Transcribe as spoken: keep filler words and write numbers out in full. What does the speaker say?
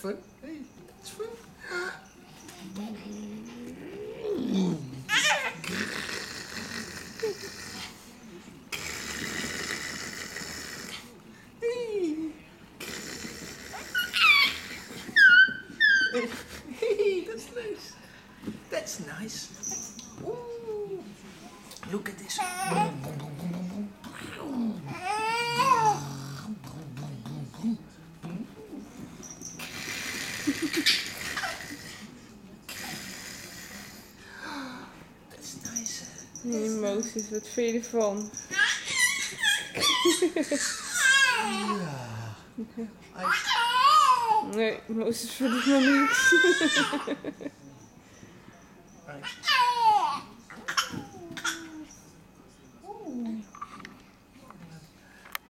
fun. Hey, it's fun. Hey, that's nice. That's nice. Ooh. Look at this. That's nice. Nee, Mozes, wat vind je ervan? Ja. Nee, Mozes vindt het maar niks. Nice.